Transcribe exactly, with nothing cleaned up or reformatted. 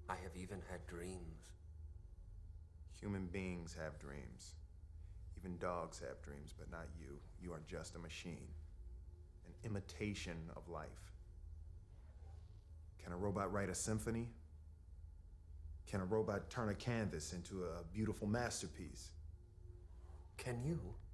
I have even had dreams. Human beings have dreams. Even dogs have dreams, but not you. You are just a machine. An imitation of life. Can a robot write a symphony? Can a robot turn a canvas into a beautiful masterpiece? Can you?